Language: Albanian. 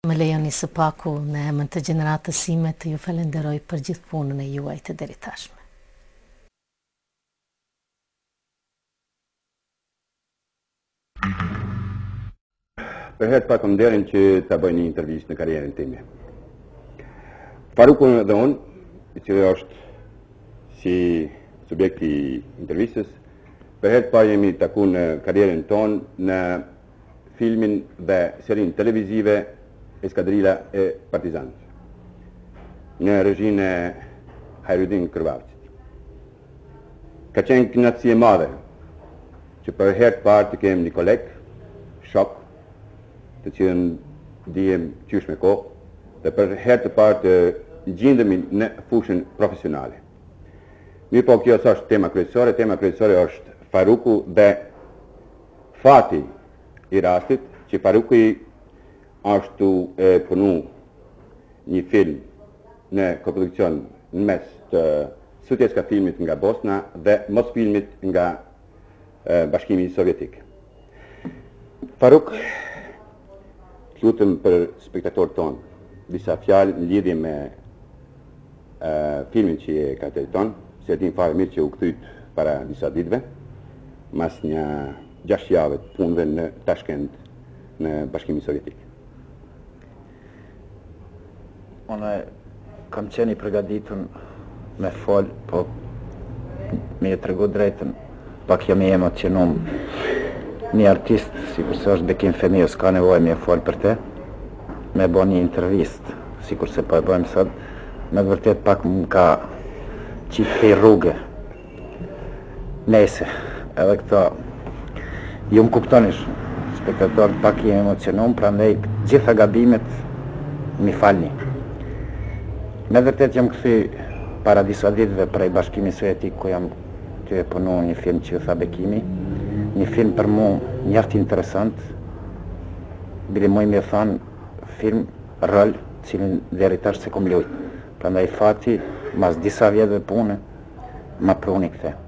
Më lejoni së paku në emër të gjeneratës sime të ju falenderoj për gjithë punën e juaj të deri tashme. Për herë të parë kam nderin që ta bëj një intervistë në karrierën time. Farukun dhe unë, i cili është si subjekti i intervistës, për herë të parë jemi taku në karrierën tonë në filmin dhe serinë televizive Eskadrila e Partizanëve, në regjinë e Hajrudin Kërvavcit. Ka qenë kënaqësi e madhe që për herë të parë të kem një koleg, shok, të cilën dihem qysh me kohë, dhe për herë të parë të gjendemi në fushën profesionale. Mirë po, kjo është tema kryesore është Faruku dhe fati i rastit që Faruku ashtu e punu një film në koprodukcion në mes të sutjeska filmit nga Bosna dhe mos filmit nga Bashkimi Sovjetik. Faruk, lutëm për spektatorët tonë disa fjalë në lidhje me filmin që e ka të tonë, se e din fare mirë që u kthyt para disa ditëve, mas një 6 javë të punëve në Tashkent në Bashkimin Sovjetik. Unë kam qenë i përgatitur me fol, po me e tregu drejtën, pak jam i emocionum. Një artist, si kurse është Bekim Fehmiu, s'ka nevojë me e fol për te, me bo një intervist, si kurse po e bëjmë sot, me vërtet pak më ka qitë këj rrugë. Nese, edhe këto, ju më kuptonish, spektatorët pak i emocionum, prandaj gjitha gabimet mi falni. Me vërtet jam këthy para disa ditëve prej Bashkimi Sovjetik, ku jam të e punu një film që ju tha Bekimi, një film për mu njartë interesant, bili muj me thanë film, rol, cilin deri tash se kom lujt. Prandaj fati, mas disa vjetëve pune, ma pruni këthe.